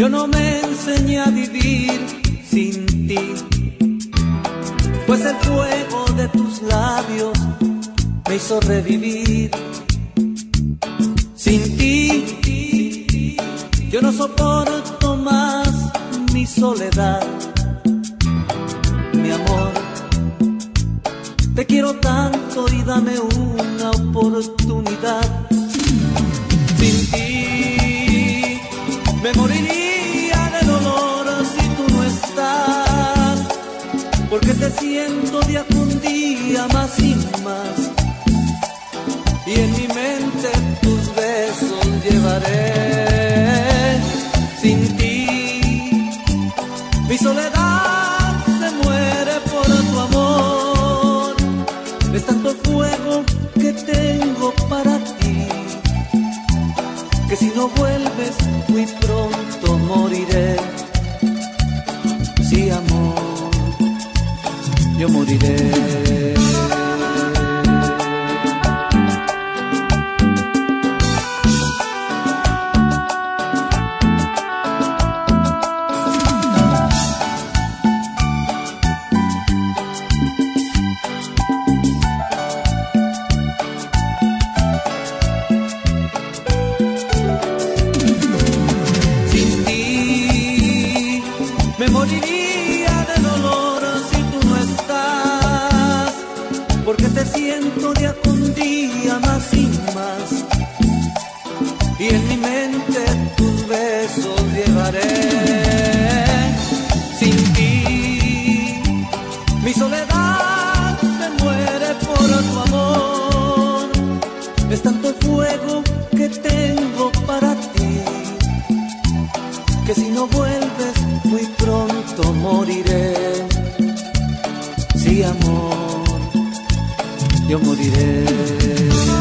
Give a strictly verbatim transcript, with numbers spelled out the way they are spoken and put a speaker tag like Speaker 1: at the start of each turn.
Speaker 1: Yo no me enseñé a vivir sin ti, pues el fuego de tus labios me hizo revivir. Sin ti, yo no soporto más mi soledad. Mi amor, te quiero tanto y dame una oportunidad. Sin ti, me moriría de dolor si tú no estás, porque te siento día con día más y más, y en mi mente tus besos llevaré. Sin ti, mi soledad se muere por tu amor. Es tanto fuego que tengo para ti, que si no vuelves muy pronto moriré. Sí, amor, yo moriré. Me moriría de dolor si tú no estás, porque te siento día con día más y más, y en mi mente tus besos llevaré. Sin ti, mi soledad se muere por tu amor. Es tanto el fuego que tengo para ti, que si no vuelves muy pronto moriré. Sí, amor, yo moriré.